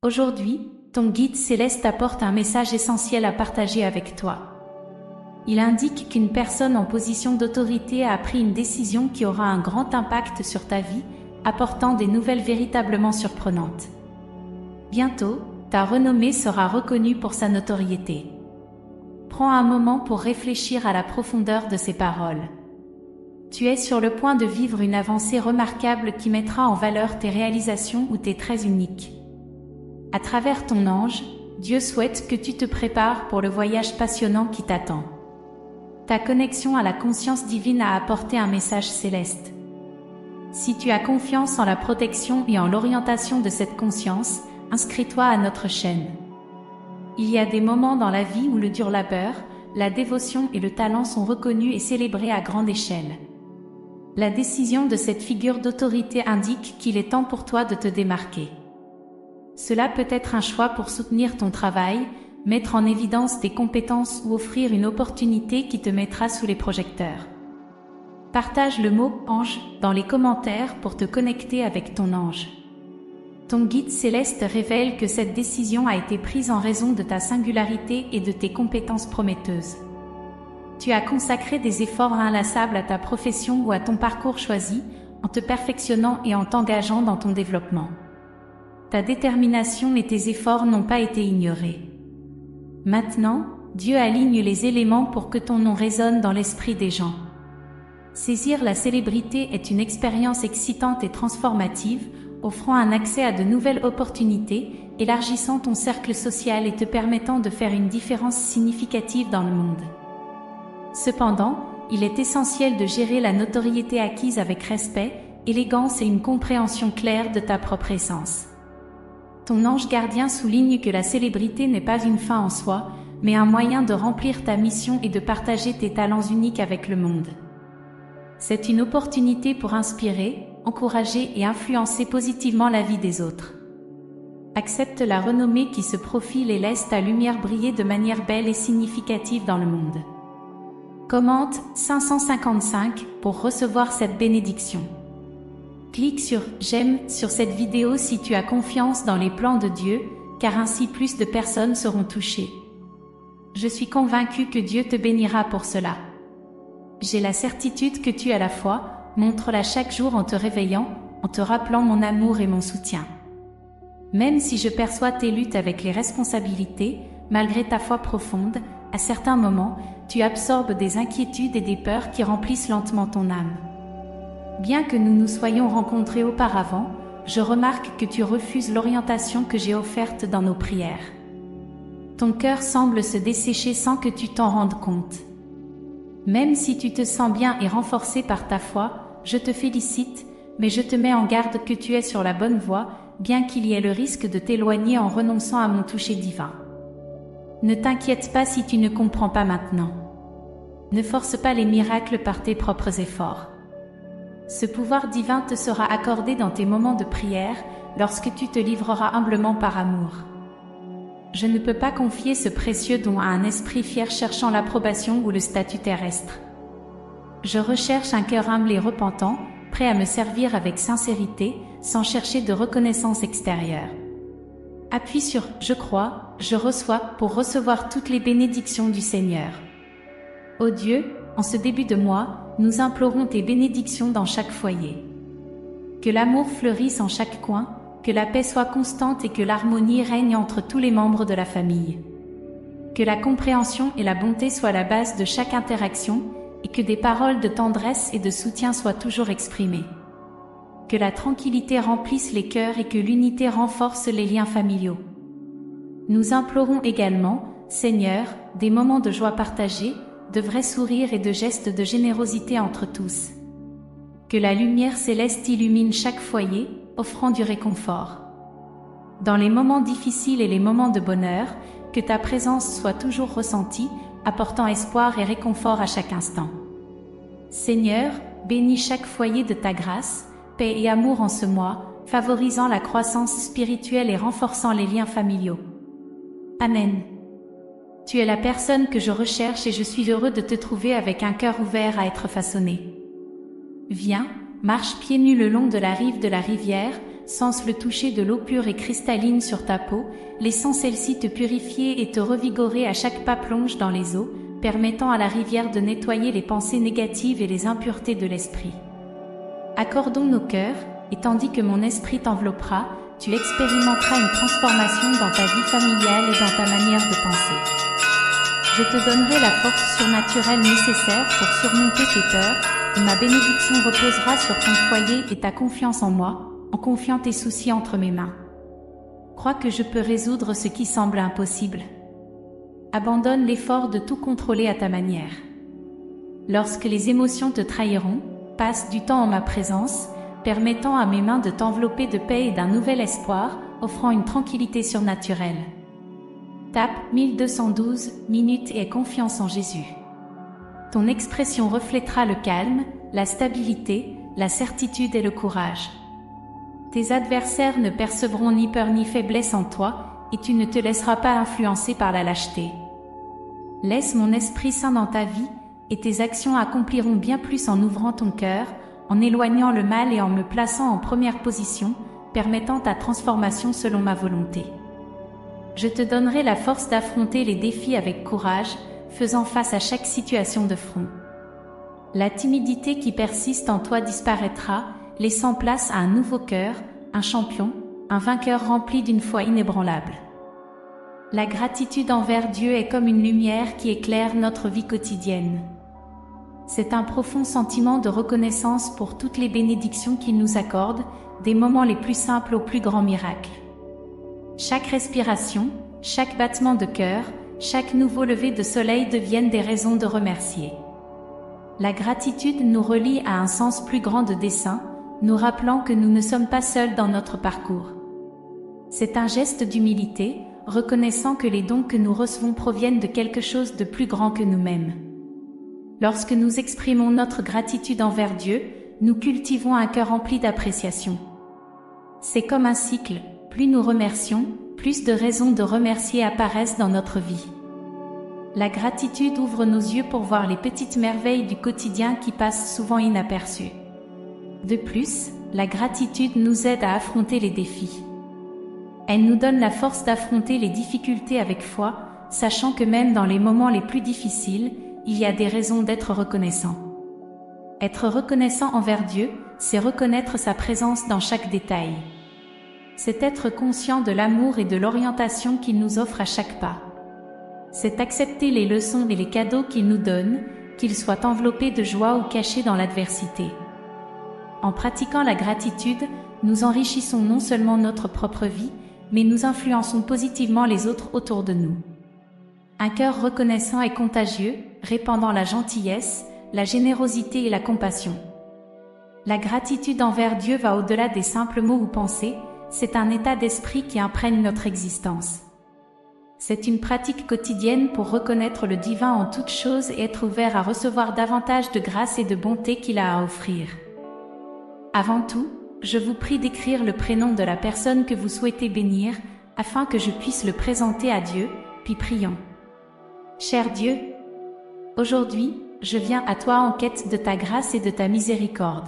Aujourd'hui, ton guide céleste apporte un message essentiel à partager avec toi. Il indique qu'une personne en position d'autorité a pris une décision qui aura un grand impact sur ta vie, apportant des nouvelles véritablement surprenantes. Bientôt, ta renommée sera reconnue pour sa notoriété. Prends un moment pour réfléchir à la profondeur de ces paroles. Tu es sur le point de vivre une avancée remarquable qui mettra en valeur tes réalisations ou tes traits uniques. À travers ton ange, Dieu souhaite que tu te prépares pour le voyage passionnant qui t'attend. Ta connexion à la conscience divine a apporté un message céleste. Si tu as confiance en la protection et en l'orientation de cette conscience, inscris-toi à notre chaîne. Il y a des moments dans la vie où le dur labeur, la dévotion et le talent sont reconnus et célébrés à grande échelle. La décision de cette figure d'autorité indique qu'il est temps pour toi de te démarquer. Cela peut être un choix pour soutenir ton travail, mettre en évidence tes compétences ou offrir une opportunité qui te mettra sous les projecteurs. Partage le mot « ange » dans les commentaires pour te connecter avec ton ange. Ton guide céleste révèle que cette décision a été prise en raison de ta singularité et de tes compétences prometteuses. Tu as consacré des efforts inlassables à ta profession ou à ton parcours choisi, en te perfectionnant et en t'engageant dans ton développement. Ta détermination et tes efforts n'ont pas été ignorés. Maintenant, Dieu aligne les éléments pour que ton nom résonne dans l'esprit des gens. Saisir la célébrité est une expérience excitante et transformative, offrant un accès à de nouvelles opportunités, élargissant ton cercle social et te permettant de faire une différence significative dans le monde. Cependant, il est essentiel de gérer la notoriété acquise avec respect, élégance et une compréhension claire de ta propre essence. Ton ange gardien souligne que la célébrité n'est pas une fin en soi, mais un moyen de remplir ta mission et de partager tes talents uniques avec le monde. C'est une opportunité pour inspirer, encourager et influencer positivement la vie des autres. Accepte la renommée qui se profile et laisse ta lumière briller de manière belle et significative dans le monde. Commente 555 pour recevoir cette bénédiction. Clique sur « J'aime » sur cette vidéo si tu as confiance dans les plans de Dieu, car ainsi plus de personnes seront touchées. Je suis convaincue que Dieu te bénira pour cela. J'ai la certitude que tu as la foi, montre-la chaque jour en te réveillant, en te rappelant mon amour et mon soutien. Même si je perçois tes luttes avec les responsabilités, malgré ta foi profonde, à certains moments, tu absorbes des inquiétudes et des peurs qui remplissent lentement ton âme. Bien que nous nous soyons rencontrés auparavant, je remarque que tu refuses l'orientation que j'ai offerte dans nos prières. Ton cœur semble se dessécher sans que tu t'en rendes compte. Même si tu te sens bien et renforcé par ta foi, je te félicite, mais je te mets en garde que tu es sur la bonne voie, bien qu'il y ait le risque de t'éloigner en renonçant à mon toucher divin. Ne t'inquiète pas si tu ne comprends pas maintenant. Ne force pas les miracles par tes propres efforts. Ce pouvoir divin te sera accordé dans tes moments de prière, lorsque tu te livreras humblement par amour. Je ne peux pas confier ce précieux don à un esprit fier cherchant l'approbation ou le statut terrestre. Je recherche un cœur humble et repentant, prêt à me servir avec sincérité, sans chercher de reconnaissance extérieure. Appuie sur « Je crois, je reçois » pour recevoir toutes les bénédictions du Seigneur. Ô Dieu, en ce début de mois, nous implorons tes bénédictions dans chaque foyer. Que l'amour fleurisse en chaque coin, que la paix soit constante et que l'harmonie règne entre tous les membres de la famille. Que la compréhension et la bonté soient la base de chaque interaction et que des paroles de tendresse et de soutien soient toujours exprimées. Que la tranquillité remplisse les cœurs et que l'unité renforce les liens familiaux. Nous implorons également, Seigneur, des moments de joie partagée, de vrais sourires et de gestes de générosité entre tous. Que la lumière céleste illumine chaque foyer, offrant du réconfort. Dans les moments difficiles et les moments de bonheur, que ta présence soit toujours ressentie, apportant espoir et réconfort à chaque instant. Seigneur, bénis chaque foyer de ta grâce, paix et amour en ce mois, favorisant la croissance spirituelle et renforçant les liens familiaux. Amen. Tu es la personne que je recherche et je suis heureux de te trouver avec un cœur ouvert à être façonné. Viens, marche pieds nus le long de la rive de la rivière, sens le toucher de l'eau pure et cristalline sur ta peau, laissant celle-ci te purifier et te revigorer à chaque pas plonge dans les eaux, permettant à la rivière de nettoyer les pensées négatives et les impuretés de l'esprit. Accordons nos cœurs, et tandis que mon esprit t'enveloppera, tu expérimenteras une transformation dans ta vie familiale et dans ta manière de penser. Je te donnerai la force surnaturelle nécessaire pour surmonter tes peurs, et ma bénédiction reposera sur ton foyer et ta confiance en moi, en confiant tes soucis entre mes mains. Crois que je peux résoudre ce qui semble impossible. Abandonne l'effort de tout contrôler à ta manière. Lorsque les émotions te trahiront, passe du temps en ma présence, permettant à mes mains de t'envelopper de paix et d'un nouvel espoir, offrant une tranquillité surnaturelle. Tape 1212 minutes et aie confiance en Jésus. Ton expression reflètera le calme, la stabilité, la certitude et le courage. Tes adversaires ne percevront ni peur ni faiblesse en toi, et tu ne te laisseras pas influencer par la lâcheté. Laisse mon Esprit Saint dans ta vie, et tes actions accompliront bien plus en ouvrant ton cœur, en éloignant le mal et en me plaçant en première position, permettant ta transformation selon ma volonté. Je te donnerai la force d'affronter les défis avec courage, faisant face à chaque situation de front. La timidité qui persiste en toi disparaîtra, laissant place à un nouveau cœur, un champion, un vainqueur rempli d'une foi inébranlable. La gratitude envers Dieu est comme une lumière qui éclaire notre vie quotidienne. C'est un profond sentiment de reconnaissance pour toutes les bénédictions qu'il nous accorde, des moments les plus simples aux plus grands miracles. Chaque respiration, chaque battement de cœur, chaque nouveau lever de soleil deviennent des raisons de remercier. La gratitude nous relie à un sens plus grand de dessein, nous rappelant que nous ne sommes pas seuls dans notre parcours. C'est un geste d'humilité, reconnaissant que les dons que nous recevons proviennent de quelque chose de plus grand que nous-mêmes. Lorsque nous exprimons notre gratitude envers Dieu, nous cultivons un cœur rempli d'appréciation. C'est comme un cycle, plus nous remercions, plus de raisons de remercier apparaissent dans notre vie. La gratitude ouvre nos yeux pour voir les petites merveilles du quotidien qui passent souvent inaperçues. De plus, la gratitude nous aide à affronter les défis. Elle nous donne la force d'affronter les difficultés avec foi, sachant que même dans les moments les plus difficiles, il y a des raisons d'être reconnaissant. Être reconnaissant envers Dieu, c'est reconnaître sa présence dans chaque détail. C'est être conscient de l'amour et de l'orientation qu'il nous offre à chaque pas. C'est accepter les leçons et les cadeaux qu'il nous donne, qu'ils soient enveloppés de joie ou cachés dans l'adversité. En pratiquant la gratitude, nous enrichissons non seulement notre propre vie, mais nous influençons positivement les autres autour de nous. Un cœur reconnaissant est contagieux, répandant la gentillesse, la générosité et la compassion. La gratitude envers Dieu va au-delà des simples mots ou pensées, c'est un état d'esprit qui imprègne notre existence. C'est une pratique quotidienne pour reconnaître le divin en toutes choses et être ouvert à recevoir davantage de grâce et de bonté qu'il a à offrir. Avant tout, je vous prie d'écrire le prénom de la personne que vous souhaitez bénir, afin que je puisse le présenter à Dieu, puis prions. Cher Dieu, aujourd'hui, je viens à toi en quête de ta grâce et de ta miséricorde.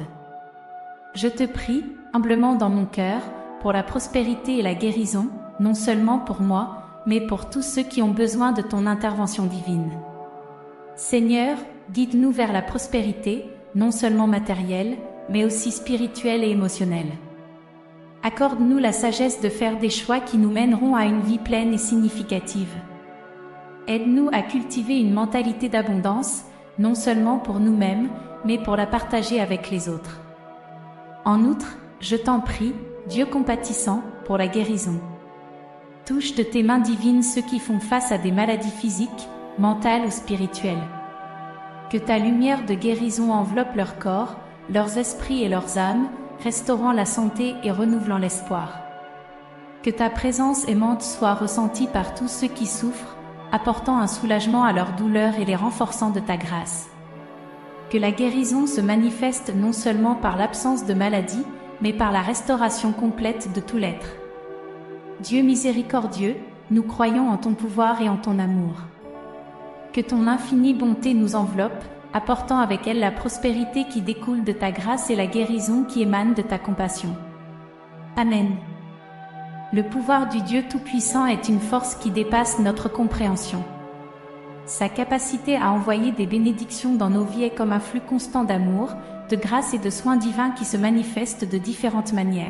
Je te prie, humblement dans mon cœur, pour la prospérité et la guérison, non seulement pour moi, mais pour tous ceux qui ont besoin de ton intervention divine. Seigneur, guide-nous vers la prospérité, non seulement matérielle, mais aussi spirituelle et émotionnelle. Accorde-nous la sagesse de faire des choix qui nous mèneront à une vie pleine et significative. Aide-nous à cultiver une mentalité d'abondance, non seulement pour nous-mêmes, mais pour la partager avec les autres. En outre, je t'en prie, Dieu compatissant, pour la guérison. Touche de tes mains divines ceux qui font face à des maladies physiques, mentales ou spirituelles. Que ta lumière de guérison enveloppe leur corps, leurs esprits et leurs âmes, restaurant la santé et renouvelant l'espoir. Que ta présence aimante soit ressentie par tous ceux qui souffrent, apportant un soulagement à leurs douleurs et les renforçant de ta grâce. Que la guérison se manifeste non seulement par l'absence de maladie, mais par la restauration complète de tout l'être. Dieu miséricordieux, nous croyons en ton pouvoir et en ton amour. Que ton infinie bonté nous enveloppe, apportant avec elle la prospérité qui découle de ta grâce et la guérison qui émane de ta compassion. Amen. Le pouvoir du Dieu Tout-Puissant est une force qui dépasse notre compréhension. Sa capacité à envoyer des bénédictions dans nos vies est comme un flux constant d'amour, de grâce et de soins divins qui se manifestent de différentes manières.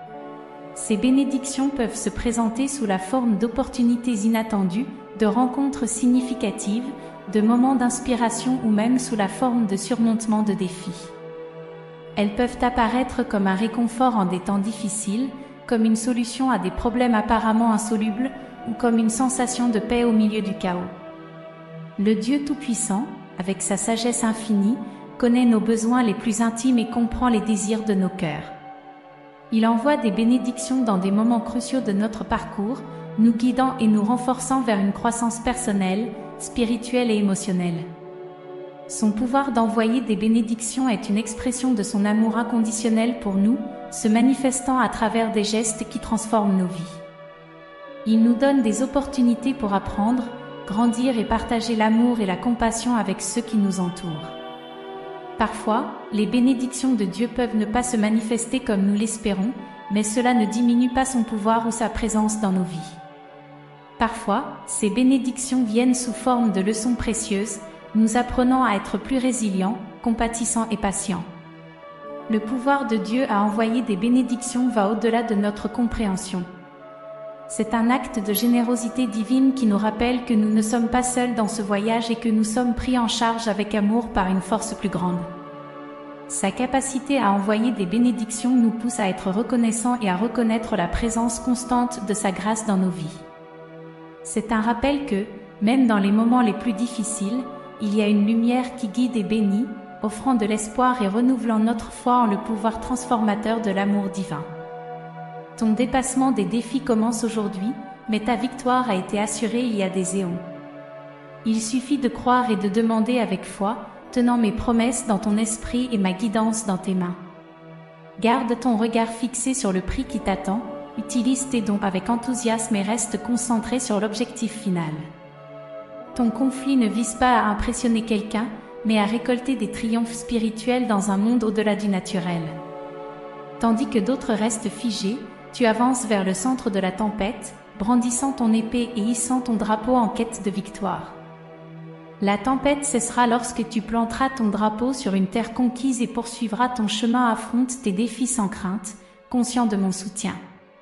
Ces bénédictions peuvent se présenter sous la forme d'opportunités inattendues, de rencontres significatives, de moments d'inspiration ou même sous la forme de surmontement de défis. Elles peuvent apparaître comme un réconfort en des temps difficiles, comme une solution à des problèmes apparemment insolubles, ou comme une sensation de paix au milieu du chaos. Le Dieu Tout-Puissant, avec sa sagesse infinie, connaît nos besoins les plus intimes et comprend les désirs de nos cœurs. Il envoie des bénédictions dans des moments cruciaux de notre parcours, nous guidant et nous renforçant vers une croissance personnelle, spirituelle et émotionnelle. Son pouvoir d'envoyer des bénédictions est une expression de son amour inconditionnel pour nous, se manifestant à travers des gestes qui transforment nos vies. Il nous donne des opportunités pour apprendre, grandir et partager l'amour et la compassion avec ceux qui nous entourent. Parfois, les bénédictions de Dieu peuvent ne pas se manifester comme nous l'espérons, mais cela ne diminue pas son pouvoir ou sa présence dans nos vies. Parfois, ces bénédictions viennent sous forme de leçons précieuses, nous apprenant à être plus résilients, compatissants et patients. Le pouvoir de Dieu à envoyer des bénédictions va au-delà de notre compréhension. C'est un acte de générosité divine qui nous rappelle que nous ne sommes pas seuls dans ce voyage et que nous sommes pris en charge avec amour par une force plus grande. Sa capacité à envoyer des bénédictions nous pousse à être reconnaissants et à reconnaître la présence constante de sa grâce dans nos vies. C'est un rappel que, même dans les moments les plus difficiles, il y a une lumière qui guide et bénit, offrant de l'espoir et renouvelant notre foi en le pouvoir transformateur de l'amour divin. Ton dépassement des défis commence aujourd'hui, mais ta victoire a été assurée il y a des éons. Il suffit de croire et de demander avec foi, tenant mes promesses dans ton esprit et ma guidance dans tes mains. Garde ton regard fixé sur le prix qui t'attend, utilise tes dons avec enthousiasme et reste concentré sur l'objectif final. Ton conflit ne vise pas à impressionner quelqu'un, mais à récolter des triomphes spirituels dans un monde au-delà du naturel. Tandis que d'autres restent figés, tu avances vers le centre de la tempête, brandissant ton épée et hissant ton drapeau en quête de victoire. La tempête cessera lorsque tu planteras ton drapeau sur une terre conquise et poursuivras ton chemin. Affronte tes défis sans crainte, conscient de mon soutien.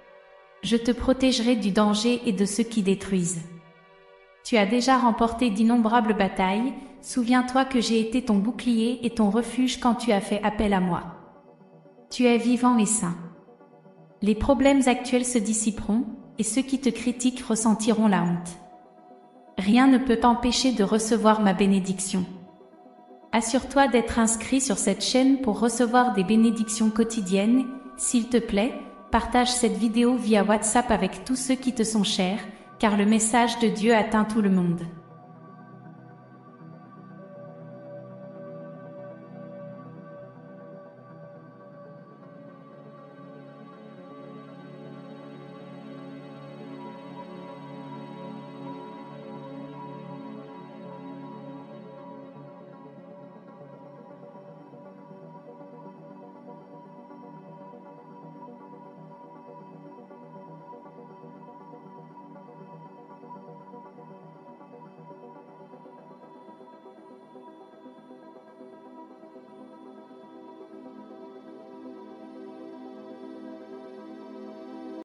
Je te protégerai du danger et de ceux qui détruisent. Tu as déjà remporté d'innombrables batailles, souviens-toi que j'ai été ton bouclier et ton refuge quand tu as fait appel à moi. Tu es vivant et sain. Les problèmes actuels se dissiperont, et ceux qui te critiquent ressentiront la honte. Rien ne peut t'empêcher de recevoir ma bénédiction. Assure-toi d'être inscrit sur cette chaîne pour recevoir des bénédictions quotidiennes. S'il te plaît, partage cette vidéo via WhatsApp avec tous ceux qui te sont chers, car le message de Dieu atteint tout le monde.